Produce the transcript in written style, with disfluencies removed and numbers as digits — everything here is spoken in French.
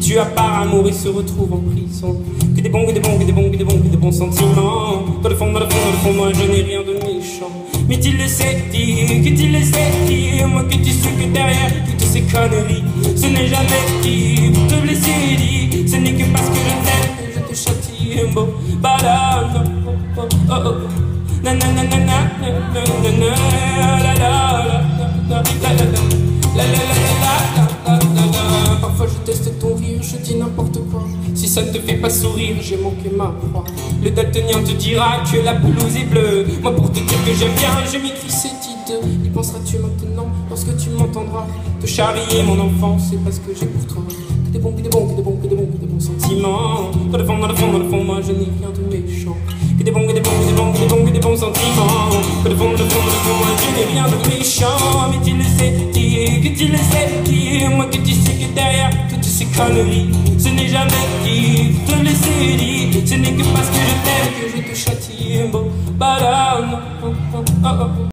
Déçu à part amour et se retrouve en prison. Que des bons, que des bons, que des bons, que des bons, que des bons sentiments. Dans le fond, dans le fond, dans le fond, moi je n'ai rien de méchant. Mais tu le sais dire, que tu le sais dire, moi que tu sais que derrière toutes ces conneries, ce n'est jamais dit pour te blesser, dit. Ce n'est que parce que je t'aime que je te châtie. Bon, bah là, non, oh, oh, oh, oh. Na na na na na na na na na la la la la la la la. Parfois je teste ton rire, je dis n'importe quoi. Si ça ne te fait pas sourire, j'ai manqué ma proie. Le daltonien te dira que la pelouse est bleue. Moi pour te dire que j'aime bien, je m'écris cette idée. Y penseras-tu maintenant lorsque tu m'entendras te charrier mon enfant, c'est parce que j'ai pour toi que des bons, que des bons, que des bons, que des bons, que des bons sentiments. Dans le fond, dans le fond, dans le fond, moi je n'ai rien de méchant. Que des bons, que des bons, que des bons, que des bons, que des bons sentiments. Que le fond, le fond, le fond, moi je n'ai rien de méchant. Mais tu le sais dire, que tu le sais dire, moi que tu sais que derrière toutes ces conneries, ce n'est jamais dit, te laisser dire. Ce n'est que parce que je t'aime que je te châtie. Bon, bah là, non, oh, oh, oh, oh.